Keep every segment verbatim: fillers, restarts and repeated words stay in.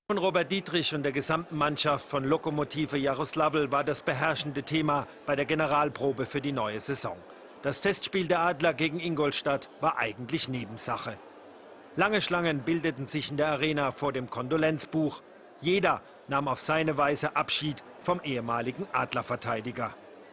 Von Robert Dietrich und der gesamten Mannschaft von Lokomotive Jaroslavl war das beherrschende Thema bei der Generalprobe für die neue Saison. Das Testspiel der Adler gegen Ingolstadt war eigentlich Nebensache. Lange Schlangen bildeten sich in der Arena vor dem Kondolenzbuch. Jeder nahm auf seine Weise Abschied vom ehemaligen Adlerverteidiger.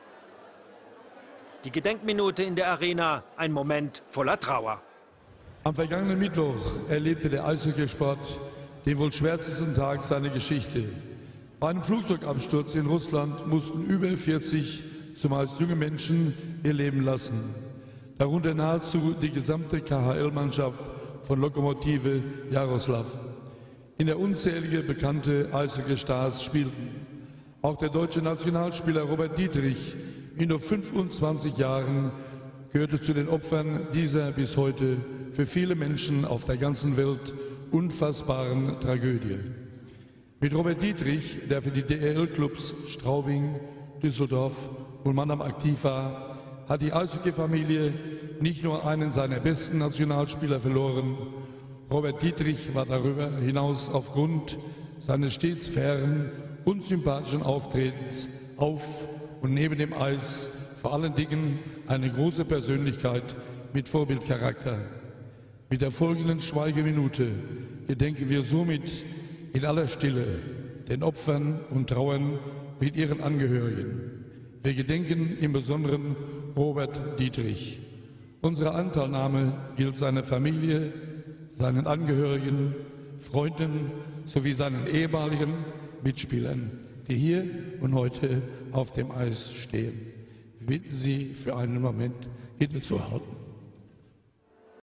Die Gedenkminute in der Arena, ein Moment voller Trauer. Am vergangenen Mittwoch erlebte der Eishockeysport den wohl schwärzesten Tag seiner Geschichte. Bei einem Flugzeugabsturz in Russland mussten über vierzig, zumeist junge Menschen, ihr Leben lassen. Darunter nahezu die gesamte K H L-Mannschaft von Lokomotive Jaroslavl, in der unzählige bekannte Eishockey-Stars spielten. Auch der deutsche Nationalspieler Robert Dietrich in nur fünfundzwanzig Jahren gehörte zu den Opfern dieser bis heute für viele Menschen auf der ganzen Welt unfassbaren Tragödie. Mit Robert Dietrich, der für die D E L-Clubs Straubing, Düsseldorf und Mannheim aktiv war, hat die Eishockey-Familie nicht nur einen seiner besten Nationalspieler verloren. Robert Dietrich war darüber hinaus aufgrund seines stets fairen und sympathischen Auftretens auf und neben dem Eis vor allen Dingen eine große Persönlichkeit mit Vorbildcharakter. Mit der folgenden Schweigeminute gedenken wir somit in aller Stille den Opfern und trauern mit ihren Angehörigen. Wir gedenken im Besonderen Robert Dietrich. Unsere Anteilnahme gilt seiner Familie, seinen Angehörigen, Freunden sowie seinen ehemaligen Mitspielern, die hier und heute auf dem Eis stehen. Wir bitten Sie, für einen Moment innezuhalten.